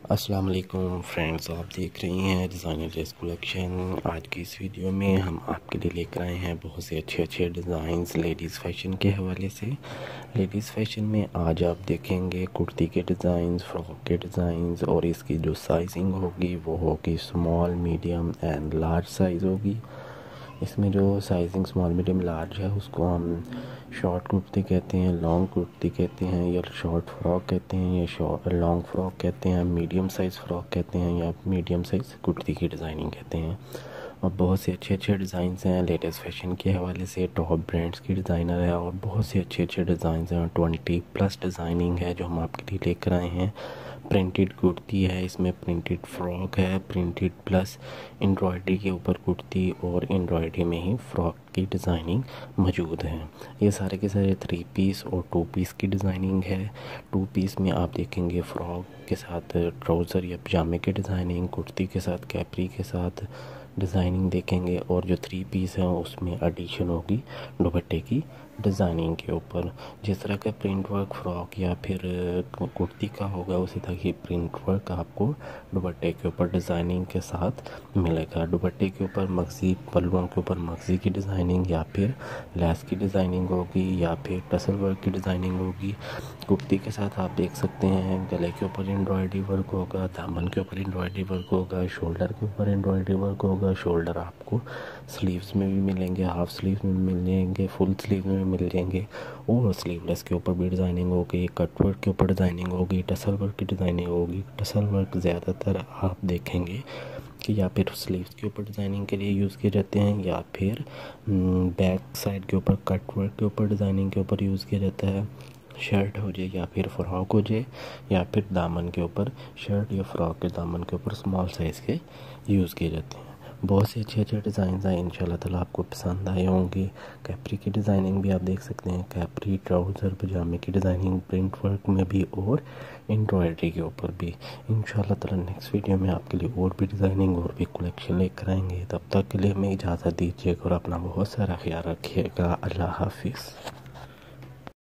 अस्सलाम वालेकुम फ्रेंड्स, आप देख रही हैं डिज़ाइनर ड्रेस कलेक्शन। आज की इस वीडियो में हम आपके लिए लेकर आए हैं बहुत से अच्छे डिज़ाइंस लेडीज़ फैशन के हवाले से। लेडीज़ फैशन में आज आप देखेंगे कुर्ती के डिज़ाइंस, फ्रॉक के डिज़ाइंस, और इसकी जो साइजिंग होगी वो होगी small, medium and large size होगी। इसमें जो साइजिंग स्मॉल, मीडियम, लार्ज है उसको हम शॉर्ट कुर्ती कहते हैं, लॉन्ग कुर्ती कहते हैं, या शॉर्ट फ्रॉक कहते हैं, या शॉर्ट लॉन्ग फ्रॉक कहते हैं, मीडियम साइज़ फ्रॉक कहते हैं, या मीडियम साइज़ कुर्ती की डिज़ाइनिंग कहते हैं। और बहुत से अच्छे डिज़ाइंस हैं लेटेस्ट फैशन के हवाले से। टॉप ब्रांड्स की डिज़ाइनर है और बहुत से अच्छे डिज़ाइंस हैं। 20+ डिज़ाइनिंग है जो हम आपके लिए लेकर आए हैं। प्रिंटेड कुर्ती है, इसमें प्रिंटेड फ्रॉक है, प्रिंटेड प्लस एम्ब्रॉयडरी के ऊपर कुर्ती और एम्ब्रॉयडरी में ही फ्रॉक की डिज़ाइनिंग मौजूद है। ये सारे के सारे 3 पीस और 2 पीस की डिज़ाइनिंग है। 2 पीस में आप देखेंगे फ्रॉक के साथ ट्राउज़र या पजामे की डिज़ाइनिंग, कुर्ती के साथ कैपरी के साथ डिज़ाइनिंग देखेंगे, और जो 3 पीस है उसमें एडिशन होगी दुपट्टे की डिज़ाइनिंग के ऊपर। जिस तरह का प्रिंट वर्क फ्रॉक या फिर कुर्ती का होगा उसी तरह की प्रिंट वर्क आपको दुपट्टे के ऊपर डिज़ाइनिंग के साथ मिलेगा। दुपट्टे के ऊपर मगज़ी, पल्लुओं के ऊपर मगज़ी की डिज़ाइनिंग या फिर लेस की डिज़ाइनिंग होगी, या फिर टसल वर्क की डिज़ाइनिंग होगी। कुर्ती के साथ आप देख सकते हैं गले के ऊपर एम्ब्रॉयडरी वर्क होगा, दामन के ऊपर एम्ब्रॉयडरी वर्क होगा, शोल्डर के ऊपर एम्ब्रॉयडरी वर्क होगा। शोल्डर आपको स्लीव्स में भी मिलेंगे, हाफ स्लीव्स में भी मिल जाएंगे, फुल स्लीव में भी मिल जाएंगे, और स्लीवलेस के ऊपर भी डिज़ाइनिंग होगी, कट वर्क के ऊपर डिज़ाइनिंग होगी, टसल वर्क की डिज़ाइनिंग होगी। टसल वर्क ज़्यादातर आप देखेंगे कि या फिर स्लीव्स के ऊपर डिज़ाइनिंग के लिए यूज़ किए जाते हैं, या फिर बैक साइड के ऊपर कट वर्क के ऊपर डिज़ाइनिंग के ऊपर यूज़ किया जाता है। शर्ट हो जाए या फिर फ्रॉक हो जाए, या फिर दामन के ऊपर शर्ट या फ्रॉक के दामन के ऊपर स्मॉल साइज़ के यूज़ किए जाते हैं। बहुत से अच्छे डिज़ाइन हैं, इंशाल्लाह ताला आपको पसंद आए होंगे। कैपरी की डिज़ाइनिंग भी आप देख सकते हैं, कैपरी ट्राउज़र पजामे की डिज़ाइनिंग प्रिंट वर्क में भी और एम्ब्रॉयडरी के ऊपर भी। इंशाल्लाह ताला नेक्स्ट वीडियो में आपके लिए और भी डिज़ाइनिंग और भी कलेक्शन लेकर आएंगे। तब तक के लिए हमें इजाज़त दीजिएगा और अपना बहुत सारा ख्याल रखिएगा। अल्लाह हाफिज़।